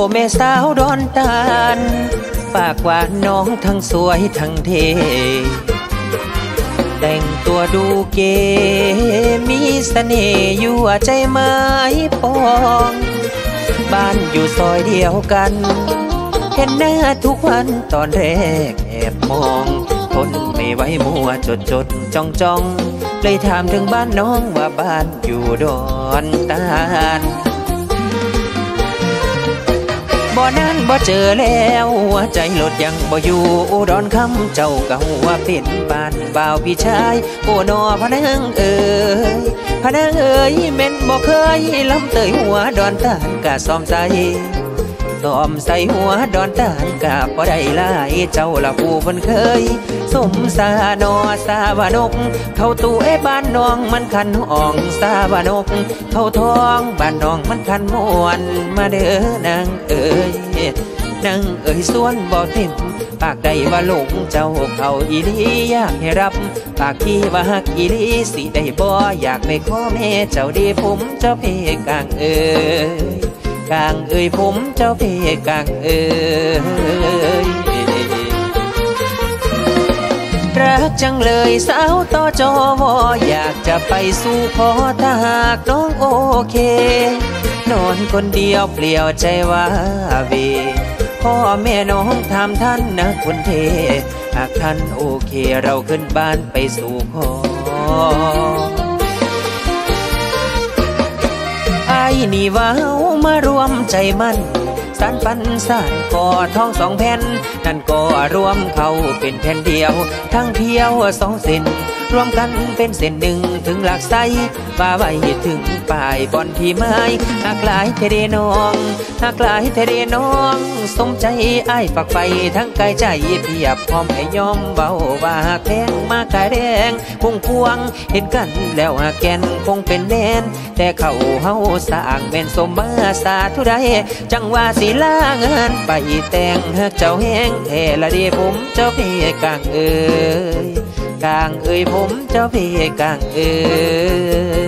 แม่สาวดอนตาลปากหวานน้องทั้งสวยทั้งเท่แต่งตัวดูเก๋มีเสน่ห์ยั่วใจไม้ปองบ้านอยู่ซอยเดียวกันเห็นหน้าทุกวันตอนแรกแอบมองทนไม่ไหวมัวจดจ้องเลยถามถึงบ้านน้องว่าบ้านอยู่ดอนตาลบ่นั้นบ่เจอแล้วหัวใจหลดยังบ่อยู่อุดรคำเจ้าเก่าว่าเป็นบ้านบ่าวพี่ชายโอ้นอพะนังเอ๋ยพะนังเอ๋ยเม่นบ่เคยลำเตยหัวดอนตาลกะซ้อมใส่หัวดอนตาลกะบ่ได้หลายเจ้าละผู้เพิ่นเคยสมสานอสาวานกเข้าตู้บ้านน้องมันคันห้องสาวานกเข้าท้องบ้านน้องมันคันม่วนมาเด้อนางเอ๋ยนางเอ๋ยส่วนบ่เต็มปากใดว่าหลงเจ้าเขาอีลีอยากให้รับปากที่ว่าฮักอีลีสิได้บ่อยากไปขอแม่เจ้าดีผมเจ้าเพกางเอ๋ยกางเอ๋ยผมเจ้าเพกางเอ๋ยรักจังเลยสาวต่อจอวออยากจะไปสู่ขอถ้าหากน้องโอเคนอนคนเดียวเปลี่ยวใจว่าเวพ่อแม่น้องถามท่านนะคนเทหากท่านโอเคเราขึ้นบ้านไปสู่ขอไอ้นี่ว่ามารวมใจมันสานปันสานก่อท้องสองแผ่นนั่นก็รวมเขาเป็นแผ่นเดียวทั้งเที่ยวสองเส้นรวมกันเป็นเส้นหนึ่งถึงหลักไซว่าไว้ถึงปลายบอนที่ไม้หากหลายเทเดน้องหากหลายเทเดน้องสมใจอ้ายฝักไฟทั้งกายใจเพียบพร้อมให้ยอมเบาว่าหากแพงมากกายแดงพุ่งพวงเห็นกันแล้วหากแกนคงเป็นแน่นแต่เขาเฮาสร้างเป็นสมมาสาธุใดจังว่าสิลาเงินไปแต่งหากเจ้าแห้งแท้ละดีผมเจ้าพี่กางเอ๋ยกางเอ๋ยผมเจ้าพี่กางเอ๋ย